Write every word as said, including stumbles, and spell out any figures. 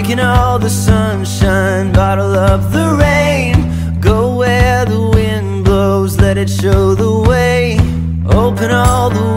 taking all the sunshine, bottle up the rain. Go where the wind blows, let it show the way. Open all the